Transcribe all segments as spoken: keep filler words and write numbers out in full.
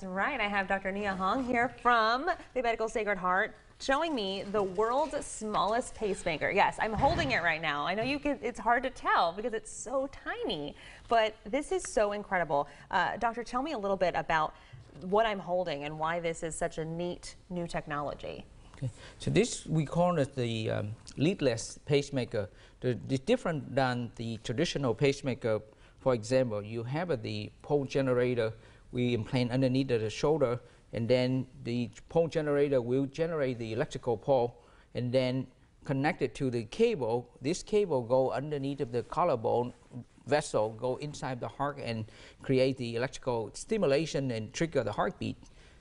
That's right. I have Doctor Nghia Hoang here from the Medical Sacred Heart showing me the world's smallest pacemaker. Yes, I'm holding it right now. I know you can, it's hard to tell because it's so tiny, but this is so incredible. Uh, doctor, tell me a little bit about what I'm holding and why this is such a neat new technology. Okay. So this, we call it the um, leadless pacemaker. The, the different than the traditional pacemaker. For example, you have uh, the pole generator we implant underneath the shoulder, and then the pole generator will generate the electrical pole and then connect it to the cable. This cable go underneath of the collarbone vessel, go inside the heart and create the electrical stimulation and trigger the heartbeat.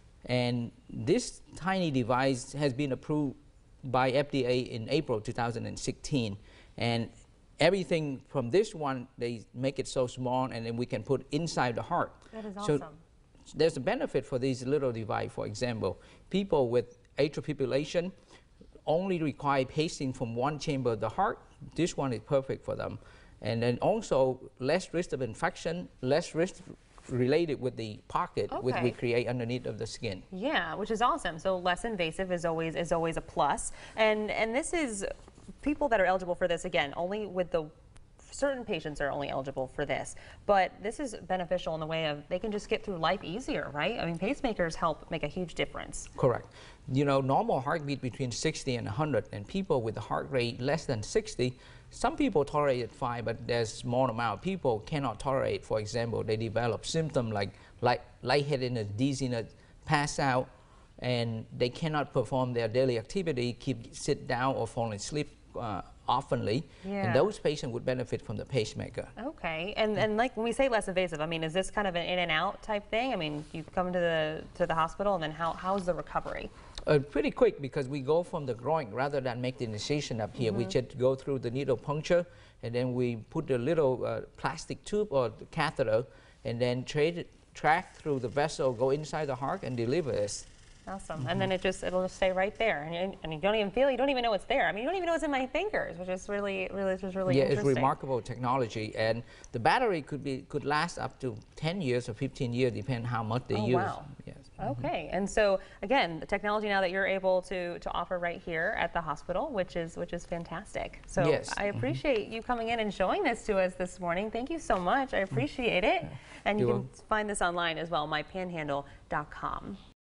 And this tiny device has been approved by F D A in April two thousand sixteen. And everything from this one, they make it so small, and then we can put inside the heart. That is so awesome. There's a benefit for this little device. For example, people with atrial fibrillation only require pacing from one chamber of the heart. This one is perfect for them. And then also less risk of infection, less risk related with the pocket Okay. which we create underneath of the skin. Yeah, which is awesome. So less invasive is always is always a plus. And and this is people that are eligible for this, again, only with the certain patients are only eligible for this, but this is beneficial in the way of they can just get through life easier, right? I mean, pacemakers help make a huge difference. Correct. You know, normal heartbeat between sixty and one hundred, and people with a heart rate less than sixty, some people tolerate it fine, but there's small amount of people cannot tolerate. For example, they develop symptoms like light, lightheadedness, dizziness, pass out, and they cannot perform their daily activity, keep sit down or fall asleep uh, oftenly. Yeah. And those patients would benefit from the pacemaker. Okay, and and like when we say less invasive, I mean, is this kind of an in and out type thing? I mean, you come to the to the hospital, and then how how's the recovery? Uh, pretty quick, because we go from the groin rather than make the incision up here. Mm-hmm. We just go through the needle puncture, and then we put a little uh, plastic tube or the catheter, and then trade it, track through the vessel, go inside the heart, and deliver this. Awesome. Mm-hmm. And then it just it'll just stay right there, and you, and you don't even feel, you don't even know it's there. I mean, you don't even know it's in my fingers, which is really, really, which is really yeah, interesting. It's remarkable technology, and the battery could be could last up to ten years or fifteen years, depending how much they oh, use. Wow. Yes. Okay, and so again, the technology now that you're able to to offer right here at the hospital, which is which is fantastic. So yes. I appreciate mm-hmm. you coming in and showing this to us this morning. Thank you so much. I appreciate it. And you You're can welcome. find this online as well, my panhandle dot com.